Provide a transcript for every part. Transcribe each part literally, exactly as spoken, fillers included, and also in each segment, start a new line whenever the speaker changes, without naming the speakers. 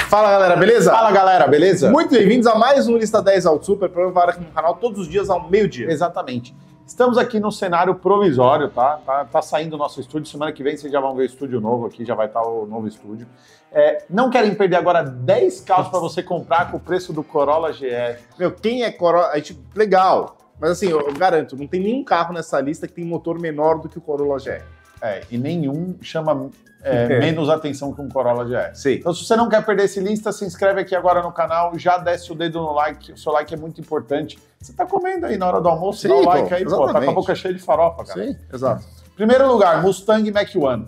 Fala galera, beleza?
Fala galera, beleza?
Muito bem-vindos a mais um Lista dez Auto Super, programa aqui no canal todos os dias ao meio-dia.
Exatamente. Estamos aqui no cenário provisório, tá? Tá, tá saindo o nosso estúdio. Semana que vem vocês já vão ver o estúdio novo aqui, já vai estar o novo estúdio. É, não querem perder agora dez carros para você comprar com o preço do Corolla G R.
Meu, quem é Corolla? A gente, legal. Mas assim, eu, eu garanto, não tem nenhum carro nessa lista que tem motor menor do que o Corolla G R.
É, e nenhum chama é, menos atenção que um Corolla G R.
Sim.
Então, se você não quer perder esse lista, se inscreve aqui agora no canal, já desce o dedo no like, o seu like é muito importante. Você tá comendo aí na hora do almoço,
Sim,
dá o
pô,
like aí,
exatamente.
pô, tá com a boca cheia de farofa, cara.
Sim, exato.
Primeiro lugar, Mustang Mach-um.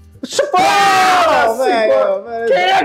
Pô, velho, velho.
Quem é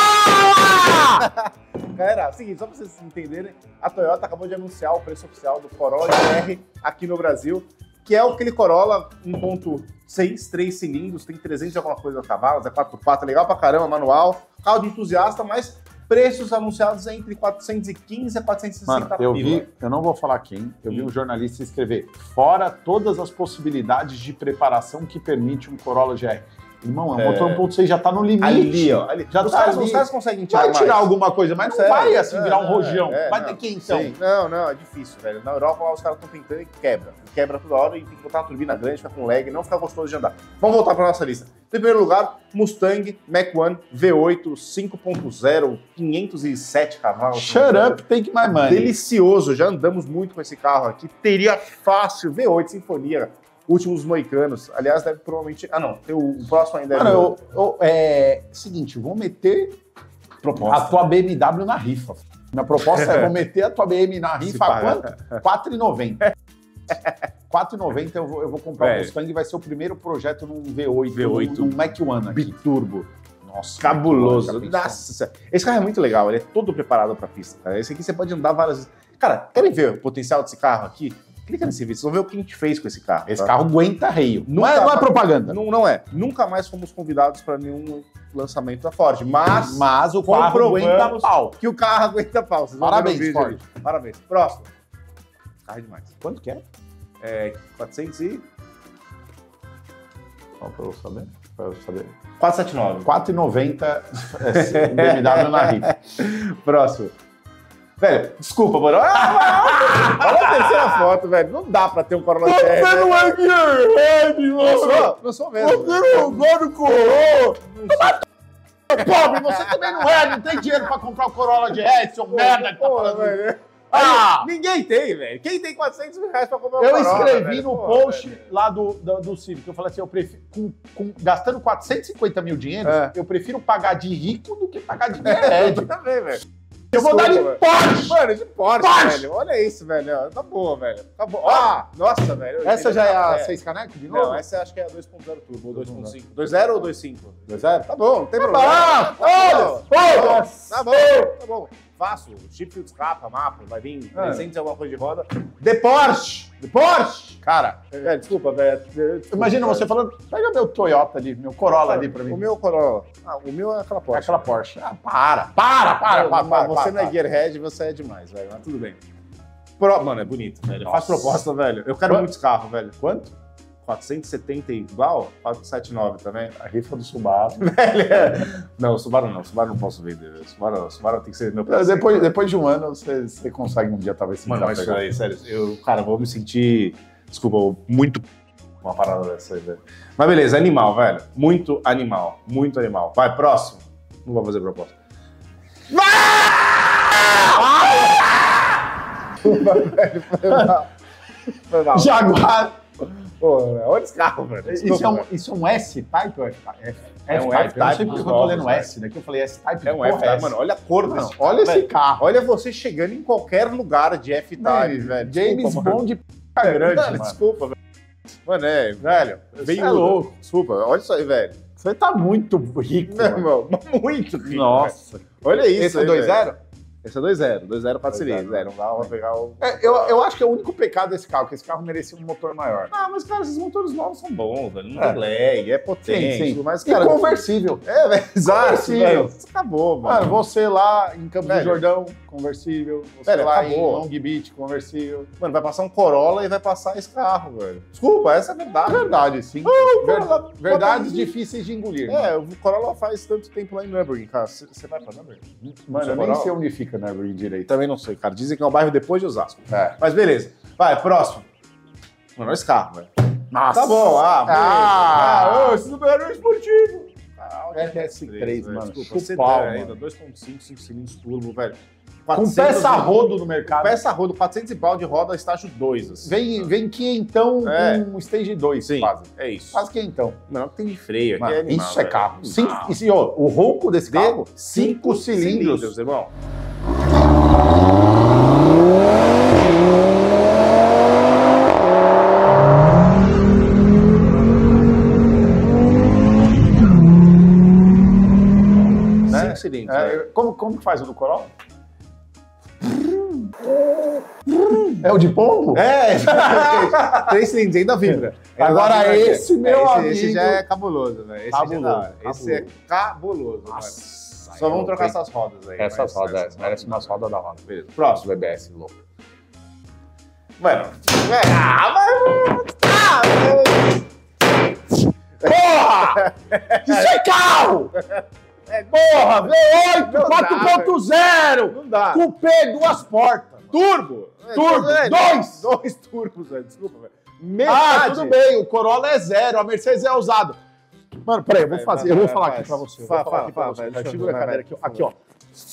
Corolla?
Galera, é o seguinte, só pra vocês entenderem, a Toyota acabou de anunciar o preço oficial do Corolla G R aqui no Brasil, que é aquele Corolla um ponto seis, três cilindros, tem trezentos e alguma coisa cavalos, é quatro por quatro, legal pra caramba, manual, carro de entusiasta, mas preços anunciados entre quatrocentos e quinze a quatrocentos e sessenta
Mano, eu
pila.
vi, eu não vou falar quem, eu vi um jornalista escrever, fora todas as possibilidades de preparação que permite um Corolla G R. Irmão, é um motor um ponto seis, já tá no limite.
Ali, ó. Ali.
Já
os,
tá
caras,
ali.
os caras conseguem tirar
Vai tirar
mais.
alguma coisa, mas não
Sério?
vai assim
É,
virar um
é,
rojão.
é,
vai
não.
ter que então.
Sim. Não, não, é difícil, velho. Na Europa lá os caras estão tentando e quebra. Quebra toda hora e tem que botar uma turbina grande, fica com lag, não fica gostoso de andar. Vamos voltar para nossa lista. Em primeiro lugar, Mustang Mach-um V oito cinco ponto zero, quinhentos e sete cavalos.
Shut up, take my money.
Delicioso, já andamos muito com esse carro aqui. Teria fácil V oito Sinfonia. Últimos moicanos. Aliás, deve provavelmente... Ah, não. Tem o, o próximo ainda.
Mano,
é
eu, eu, é... Seguinte, vou meter
proposta.
a tua B M W na rifa. Minha proposta é, vou meter a tua B M na rifa a quanto? quatro reais e noventa centavos. quatro reais e noventa centavos eu vou, eu vou comprar o um Mustang e vai ser o primeiro projeto num V oito,
V oito.
num Mach-um aqui.
Biturbo.
Nossa,
Cabuloso.
Mach-um,
Nossa, esse carro é muito legal, ele é todo preparado pra pista, cara. Esse aqui você pode andar várias vezes. Cara, querem ver o potencial desse carro aqui? Clica nesse vídeo, vocês vão ver o que a gente fez com esse carro.
Esse
tá?
carro aguenta reio. Não,
Nunca-
é, não é propaganda.
Não, não é. Nunca mais fomos convidados para nenhum lançamento da Ford, mas,
Mas o carro
comprovamos
aguenta pau.
que o carro aguenta pau. Vocês vão
Parabéns,
ver no vídeo
Ford.
ali. Parabéns. Próximo. Carro é demais.
Quanto que é?
É quatrocentos e...
Só pra eu saber. Pra eu saber.
quatrocentos e setenta e nove.
quatro reais e noventa centavos é, B M W na rifa.
Próximo. Velho, desculpa, mano. Ah, olha a terceira foto, velho. Não dá pra ter um Corolla G R.
Você não é Gearhead,
Não
mano!
sou, não sou mesmo.
Você não gosta do Corolla! Pobre, você também não é, não tem dinheiro pra comprar o Corolla G R, seu merda que tá
Porra,
falando.
velho.
Ah!
Ninguém tem, velho. Quem tem quatrocentos mil reais pra comprar um
Eu
Corolla,
escrevi
velho?
no
Porra,
post
velho.
lá do, do, do Civic, eu falei assim, eu prefiro, com, com- gastando quatrocentos e cinquenta mil dinheiros,
É.
eu prefiro pagar de rico do que pagar de
Eu
Gearhead.
também, velho.
Eu vou dar de
Desculpa,
Porsche!
Mano, de Porsche,
Porsche!
velho. Olha isso, velho. ó. Tá boa, velho. Tá boa. Ah, nossa, velho.
Essa já é a
É.
seis caneco de novo?
Não, essa acho que é a dois ponto zero turbo ou dois ponto cinco. dois ponto zero ou dois ponto cinco?
dois zero?
Tá bom, não tem
Tá
problema.
bom,
Tá
foda-se,
Tá bom, tá bom. Fácil. Chip escapa, mapa, vai vir trezentos e alguma coisa de roda.
De Porsche! De Porsche! Cara,
Velho, desculpa, velho. Desculpa,
imagina
velho.
você falando, pega meu Toyota ali, meu Corolla ali pra mim.
O meu Corolla. Ah, o meu é aquela
É
Porsche.
aquela Porsche. Ah, para, para, para, para,
Mas
para,
você
para,
não é
para.
Gearhead, você é demais, velho. Mas tudo bem. Pro... Mano, é bonito, velho. Faz
Nossa.
proposta, velho. Eu quero
Quanto?
muitos carros, velho.
Quanto?
quatrocentos e setenta igual? quatrocentos e setenta e nove também?
A rifa do Subaru.
Velho. Não, o Subaru não. O Subaru não posso vender. O Subaru, o Subaru tem que ser meu presente.
Depois, depois de um ano, você, você consegue um dia talvez se
Mano, mas
desapegar.
aí, sério, eu, cara, vou me sentir, desculpa, muito uma parada dessa aí, velho. Mas beleza, animal, velho. Muito animal. Muito animal. Vai, próximo. Não vou fazer proposta. Desculpa, velho. Foi mal. Foi mal.
Jaguar!
Pô, olha esse carro, velho. Desculpa,
Isso é, um,
velho.
isso é um S-Type ou F-Type?
É um
F-Type. Eu não sei
F-Type
porque
dos
eu tô lendo
novos,
S, daqui eu falei S-Type.
É um
porra
F-Type,
essa?
mano. Olha a cor
Não,
desse
olha esse
velho.
carro.
Olha você chegando em qualquer lugar de F-Type,
Mano,
velho.
James
Desculpa, mano.
Bond p*** grande,
Mano,
mano.
Desculpa, velho. Mano, é, velho.
Você é louco.
Desculpa, olha isso aí, velho.
Você tá muito rico,
Meu
mano.
irmão, muito rico.
Nossa.
velho. Olha isso.
Esse é
aí,
dois
velho.
zero?
Esse é dois zero, dois zero quatro cilindros. É, não dá pra pegar o...
É, eu, eu acho que é o único pecado desse carro, que esse carro merecia um motor maior.
Ah, mas, cara, esses motores novos são bons, velho. Não
É.
tem lag, é potente.
Sim, sim.
Mas,
E
cara,
conversível.
É, velho, exato,
Conversível.
velho. Isso acabou, mano.
Mano, você lá em Campos do
Velho.
Jordão, conversível. Você
Velho,
lá
acabou.
em Long Beach, conversível.
Mano, vai passar um Corolla e vai passar esse carro, velho. Desculpa, essa é a
É
verdade.
verdade, sim.
o
Ver-
Corolla-
Verdades
bota-
difíceis de engolir.
É, o Corolla faz tanto tempo lá em Nürburgring, cara. Você vai pra Nürburgring?
Mano, eu nem
Corolla?
sei onde fica Nürburgring direito.
Também não sei, cara. Dizem que é um bairro depois de Osasco.
É.
Mas beleza. Vai, próximo. Mano, olha esse carro, velho.
Nossa.
Tá bom, ah, beleza.
Ah.
ah ô, esse Subaru é esportivo. Ah,
R S três,
velho,
mano.
Desculpa, sedã
Chupau,
ainda,
mano.
dois ponto cinco, cinco cilindros turbo, velho.
Com
quatrocentos
peça
e-
rodo no mercado.
Peça rodo, quatrocentos e pau de roda, estágio dois. Assim.
Vem, vem quinhentão
É.
com stage dois,
Sim,
quase.
é isso.
Quase quinhentão.
Não, tem de freio aqui.
Mano,
é animal,
isso é
velho.
carro.
Não.
Cinco, e, ó, o ronco desse
De
carro, cinco cilindros.
irmão. Cinco cilindros.
É,
velho.
como, como que faz o do Corolla? É o de pombo?
É, três cilindros, ainda vibra. Ainda
Agora
vibra.
esse, meu
esse,
amigo.
Esse já é cabuloso, velho. Esse,
Cabuloso,
já é da hora. Esse é
cabuloso.
cabuloso.
Nossa,
velho. Só vamos trocar
essa
essas rodas aí.
Essas
mas-
rodas,
essas
merece umas rodas da roda.
Beleza.
Nossa,
Próximo.
B B S louco.
Mano. é, Ah, mas. Ah,
Porra! Isso é carro! Porra, V oito,
Não dá,
quatro ponto zero!
não dá.
Cupê, duas portas.
Turbo!
Turbo,
É,
dois!
Dois turbos, velho. Desculpa, velho.
Ah,
Metade.
tudo bem, o Corolla é zero, a Mercedes é usado. Mano, peraí, eu vou
Vai,
fazer,
vai,
eu vou
vai,
falar
vai,
aqui pra você. eu
fala,
Vou falar
fala,
aqui pra
fala,
você.
velho,
Vai,
deixa eu
segura a
ver,
cadeira
vai,
aqui, ó. Aqui,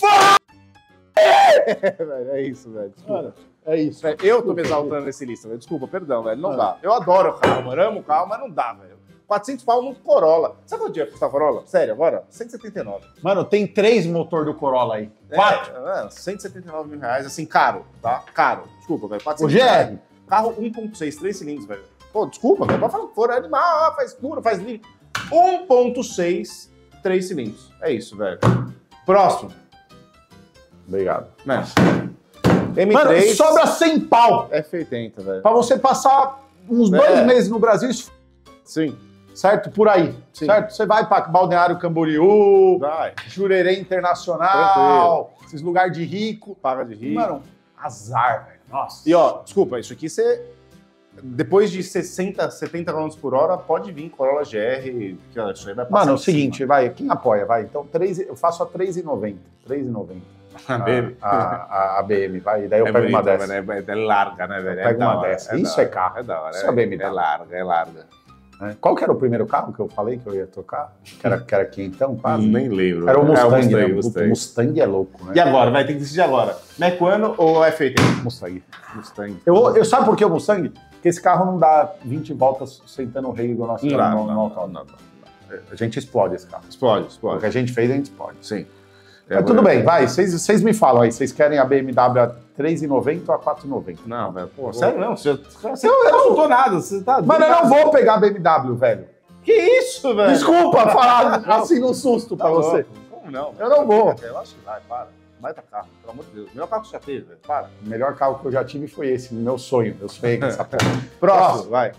ó.
É, velho, é isso, velho. Desculpa.
Mano, é isso.
Velho, eu tô me exaltando nesse lista, velho. Desculpa, perdão, velho. Não dá. Eu adoro o carro, mano. Amo o carro, mas não dá, velho. quatrocentos pau no Corolla. Sabe quanto dia custa a Corolla? Sério, agora? cento e setenta e nove.
Mano, tem três motor do Corolla aí. Quatro.
É, mano, cento e setenta e nove mil reais, assim, caro, tá? Caro. Desculpa, velho.
O
quatrocentos
G
reais.
R.
Carro um ponto seis, três cilindros, velho. Pô, desculpa, velho. Pode falar que for, é animal, ah, faz tudo, faz livre. um ponto seis, três cilindros. É isso, velho. Próximo.
Obrigado.
Mano. M
Mano,
três.
sobra cem pau
F oitenta, velho.
pra você passar uns
É.
dois meses no Brasil,
Sim.
certo? Por aí,
Sim.
certo? Você vai pra Balneário Camboriú,
Vai.
Jurerê Internacional, esses lugares de rico.
Paga de rir.
Mano, azar, velho. Nossa.
E ó, desculpa, isso aqui você. Depois de sessenta, setenta quilômetros por hora, pode vir Corolla G R, que ó, isso aí vai passar.
Mano, é o
em
seguinte, vai, quem apoia, vai. Então, três, eu faço a três reais e noventa. três reais e noventa.
cima. A B M.
A, a, a B M, vai. Daí eu
É
pego uma
bonita,
dessa.
né? É larga, né, velho?
Eu pego
é da
uma
hora,
dessa.
da
Isso
hora,
é carro.
É da hora.
Isso é B M W.
É larga, é larga.
Né? Qual que era o primeiro carro que eu falei que eu ia tocar? Que era, que era aqui então, quase?
Nem lembro.
Era o
É,
Mustang, né?
Mustang,
O
Mustang.
Mustang é louco, né?
E agora? Vai ter que decidir agora. Mequano ou F oitenta?
Mustang.
Mustang.
Eu, eu sabe por que o Mustang? Porque esse carro não dá vinte voltas sentando o rei igual nós
Não
estamos
dá,
no,
não,
no
não,
autódromo.
não, não, não.
A gente explode esse carro.
Explode,
O
explode.
que a gente fez, a gente explode.
Sim.
Mas tudo bem, vai. Vocês vocês me falam aí. Vocês querem a B M W a três reais e noventa ou a quatro reais e noventa?
Não, velho. Pô,
Vou-
sério não. Você, você não consultou nada. Você tá...
Mano, eu não vou pegar a B M W, velho.
Que isso, velho?
Desculpa falar assim no susto
Tá
pra você.
louco. Como não?
Eu não vou.
Eu acho que vai, para. Vai pra carro, pelo amor de Deus. Melhor carro que você já teve, velho. Para.
O melhor carro que eu já tive foi esse, meu sonho. Eu sonhei com essa porra.
Próximo, vai.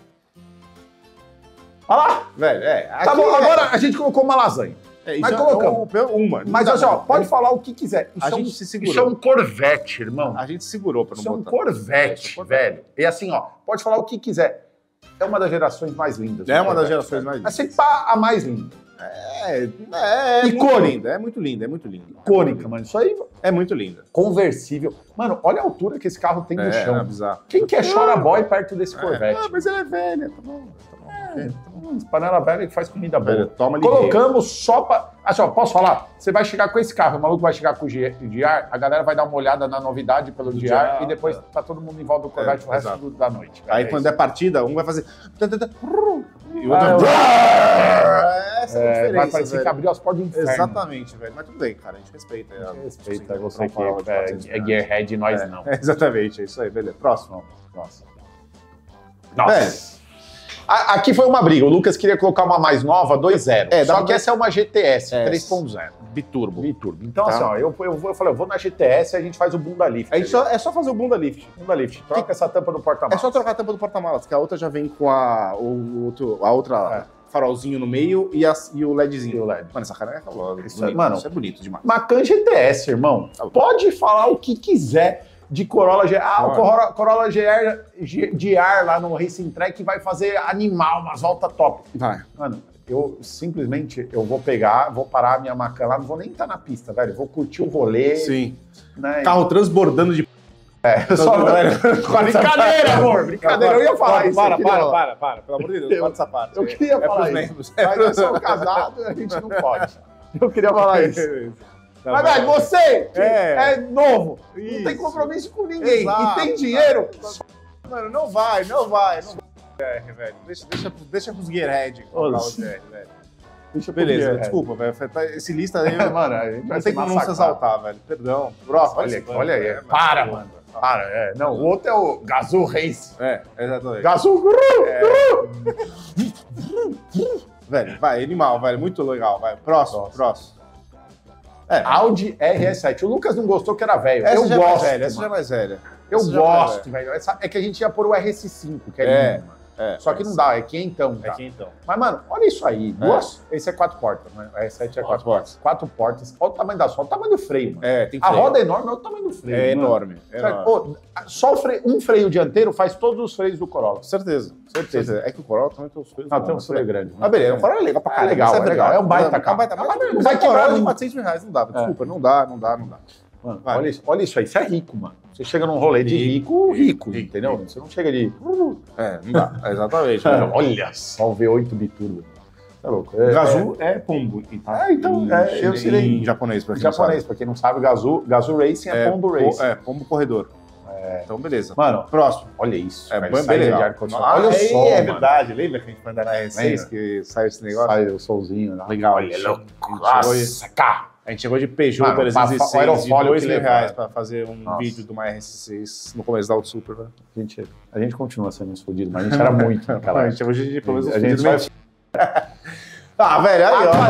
Olha lá.
Velho, é.
Tá
aqui
bom,
é-
agora a gente colocou uma lasanha.
É, isso
mas
é
colocamos.
um- uma.
Mas
Não
assim,
dá,
ó,
não.
pode falar o que quiser. Isso
A
é um-
gente se segurou.
Isso é um Corvette, irmão.
A gente segurou pra não
Isso é um
botar.
Corvette,
Isso é um Corvette.
velho. E assim, ó, pode falar o que quiser. É uma das gerações mais lindas.
É
do
uma das
Corvette,
gerações
velho.
mais
Mas sempre pá, a mais linda.
É, é, é muito
Icônica.
linda, é muito linda, é muito linda.
Icônica, mano. Isso aí,
É muito linda.
conversível. Mano, olha a altura que esse carro tem no
É, é
chão.
bizarro.
Quem quer chora boy perto desse Corvette?
Ah, mas ela é velha, tá bom. Tá bom. ok, tá bom.
Hum, panela velha que faz comida boa.
Velho, toma ali.
Colocamos só pra... Assim, ó, posso falar? Você vai chegar com esse carro, o maluco vai chegar com o G R, a galera vai dar uma olhada na novidade pelo
Do
G R
G R,
e depois
é.
tá todo mundo em volta do Corvette
É,
o resto
exato.
do- da noite.
Aí
É
quando
isso.
é partida, um vai fazer. E o
Ah,
outro.
eu-
Essa é a
É,
diferença.
vai parecer
velho.
que abriu as portas do inferno.
Exatamente, velho. Mas tudo bem, cara. A gente respeita. é,
Respeita
assim,
você que
Corolla de quatrocentos
é, é
reais.
gearhead e nós
É,
não.
é, exatamente, é isso aí, beleza. Próximo.
Nossa.
Velho.
Nossa. A, aqui foi uma briga. O Lucas queria colocar uma mais nova, dois zero.
É,
Só
dá
que essa é uma G T S
É.
três ponto zero.
Biturbo.
Biturbo. Então,
Tá.
assim, ó, eu, eu, vou, eu falei, eu vou na G T S e a gente faz o bunda lift.
A gente só, é só fazer o bunda lift.
Bunda lift. Troca essa tampa do
É
porta-malas.
só trocar a tampa do porta-malas, que a outra já vem com a, o, outro, a outra farolzinho no meio e, a, e o LEDzinho.
E o L E D.
Mano, essa cara é cabulosa.
Isso
Bonito.
é- mano,
isso é bonito demais.
Macan G T S, irmão. Pode falar o que quiser de Corolla G R. Ah, o Corolla, Corolla G R G- de ar lá no Racing Track vai fazer animal, umas voltas top.
Vai.
Mano, eu simplesmente eu vou pegar, vou parar a minha Macan lá, não vou nem estar na pista, velho. Vou curtir o rolê.
Sim.
Né?
Carro transbordando de...
É, só, brincadeira, amor. Brincadeira. Eu ia falar isso.
Para,
eu queria-
para, para, para. Pelo amor de Deus, para essa parte.
Eu queria
é
falar
pros
isso.
membros.
Mas eu sou casado, a gente não pode. Eu queria falar isso.
Tá
Mas,
bom.
velho, você que
É.
é, novo, não
Isso.
tem compromisso com ninguém
Exato.
e tem dinheiro.
Mano, não vai, não vai. Não vai, velho. Deixa, deixa, deixa pros Gearhead comprar o G R, velho.
Deixa eu
Beleza,
pedir, é.
desculpa, velho. Esse lista aí,
Mano, a gente vai
não
ser
tem como não se
massacrado.
exaltar, velho. Perdão. Próximo.
Olha,
esse
olha aí.
é,
Para,
mano.
mano. Para, é. Não, o outro é o Gazoo Race.
É, exatamente.
Gazoo Guru!
Velho, vai, animal, velho. Muito legal, vai. Próximo,
Próximo.
próximo. É,
Audi R S sete. O Lucas não gostou que era velho.
essa
Eu
já é mais
gosto.
velha, essa já é
mano.
mais velha.
Eu
Essa já é mais
gosto, velho. Essa- É que a gente ia pôr o R S cinco, que é,
É,
lindo, mano.
É,
Só que não dá, é quentão.
É
Tá?
que então.
Mas, mano, olha isso aí. Duas. Esse é quatro portas, né? O R S sete é quatro,
Quatro
portas. Quatro portas. Olha o tamanho da sola, olha o tamanho do freio, mano.
É, tem
A
freio.
roda é enorme, olha o tamanho do freio.
É
mano.
enorme. é
Certo?
enorme.
Pô, só o freio- um freio dianteiro faz todos os freios do Corolla.
Com certeza.
Certeza.
É que o Corolla também tem os freios.
Ah, tem um freio grande.
Ah, beleza. O Corolla é legal pra
É
caralho.
legal,
isso
é legal.
verdade.
É um baita
É
carro.
um baita
É um
carro.
baita-
Mas
vai
vai
quebrar
Corolla de
um-
quatrocentos mil reais não dá. Desculpa, não dá, não dá, não dá.
Mano,
Vai.
olha isso, olha isso aí. Isso é rico, mano. Você chega num rolê de rico, rico, entendeu? Você não chega de...
É, não dá. Exatamente.
Olha só o V oito biturbo. É louco. É,
Gazoo é pombo. Tá?
É, então,
Em
é, eu
chine-
sei.
Em japonês, pra
é
quem não
japonês,
sabe.
pra quem não sabe, Gazoo, Gazoo Racing é, Pombo
po-
Racing.
É, pombo corredor. Então, beleza.
Mano,
Próximo.
olha isso.
É,
cara,
bem,
sai
bem
de
legal.
ar-condicionado.
Ah,
Olha o
é,
sol,
é
mano.
verdade. Lembra que a gente foi andar na R S seis
Lembra?
que saiu esse negócio?
Sai o solzinho lá.
Legal.
Olha,
isso.
louco.
A gente chegou de-
Nossa, carro.
A gente chegou de Peugeot
Mano,
trezentos e
pa-
seis de
aerofólio
dois
que
mil
leva,
reais
é.
pra fazer um
Nossa.
vídeo de uma R S seis no começo da Auto Super, velho.
A gente, a gente continua sendo uns fodidos, mas a gente era muito naquela
A
época.
gente chegou de pelo menos
A gente
uns
vai...
Ah, velho, aí, ó.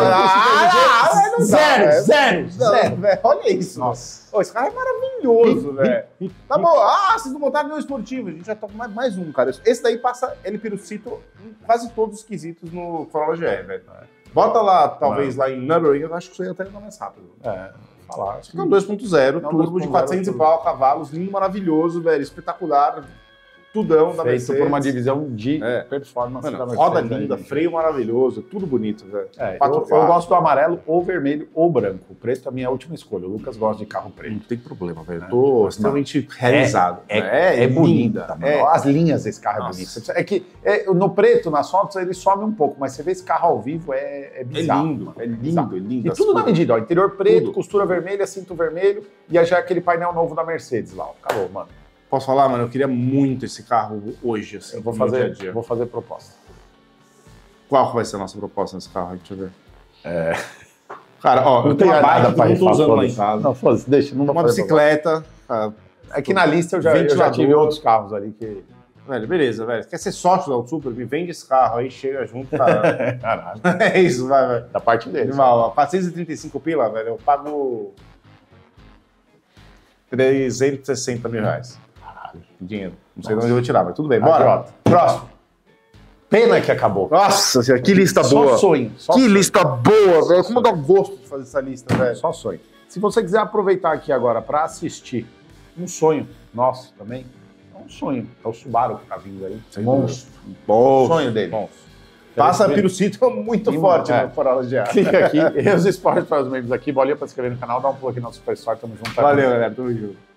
Ah,
Ah, não dá,
zero,
velho.
zero,
Não,
zero.
velho, olha isso.
Nossa.
Ô, esse carro é maravilhoso, velho. Tá bom. Ah, vocês não montaram nenhum esportivo. A gente já toca mais, mais um, cara. Esse daí passa ele pirucito em quase todos os quesitos no Corolla G R, velho. Bota lá, talvez, lá em Nürburgring, eu acho que isso aí até ainda mais rápido.
É, falar.
Acho que é um dois ponto zero,
Não,
turbo
dois ponto
de
zero,
quatrocentos e
turbo.
pau cavalos, lindo, maravilhoso, velho, espetacular. Tudão da
Feito
Mercedes.
por uma divisão de
É.
performance
Mano,
da Mercedes.
roda
aí,
linda,
gente.
freio maravilhoso, tudo bonito, velho.
É,
Quatro
eu, eu
quatro.
gosto do amarelo ou vermelho ou branco. O preto é a minha última escolha. O Lucas gosta de carro preto.
Não tem problema, velho.
É.
Tô extremamente realizado.
É,
né?
é,
linda,
bonita, mano.
é.
As linhas desse carro
Nossa.
é bonito. É que é, no preto, nas fotos, ele some um pouco, mas você vê esse carro ao vivo, é, é
É
bizarro.
lindo,
mano.
é lindo,
Bizarro.
é lindo.
E
as
tudo na
cores.
medida, ó. Interior preto,
Tudo.
costura vermelha, cinto vermelho e aí já aquele painel novo da Mercedes lá. Ó. Acabou, mano.
Posso falar, mano? Eu queria muito esse carro hoje, assim,
Eu vou
no meu
fazer,
dia a dia.
vou fazer proposta.
Qual vai ser a nossa proposta nesse carro? Deixa eu ver. É... Cara, ó,
Não
eu
tem
tenho uma
nada
bike que
pra
eu não tô
rifar,
usando lá em
foda-se.
casa.
Não, foda-se, deixa, não vou
Uma
fazer
bicicleta. ah,
proposta. Aqui na lista eu já, eu já
Ventilador.
tive outros carros ali que...
Velho, beleza, velho. Quer ser sócio da Auto Super? Me vende esse carro aí, chega junto, cara.
Caralho.
É isso, vai, vai.
Da parte dele.
Animal, ó, quatrocentos e trinta e cinco pila, velho, eu pago trezentos e sessenta mil reais. Caralho, que dinheiro. Não sei de onde eu vou tirar, mas tudo bem. Bora.
Aqui, ó. Próximo. Pena que acabou.
Nossa senhora, que lista
Só
boa.
sonho. Só
que
sonho.
lista boa, velho. Como dá gosto de fazer essa lista, velho.
Só sonho. Se você quiser aproveitar aqui agora para assistir um sonho nosso também, é um sonho. É o Subaru que tá vindo aí.
Sem
Monstro.
Bom.
Sonho dele.
Passa
Quero
pirucito muito
E,
forte
é.
no Corolla G R.
Clica aqui, e os esportes para os membros aqui, bolinha para se inscrever no canal, dá um pulo aqui no nosso Super Store, tamo junto.
Valeu, galera. Tamo junto.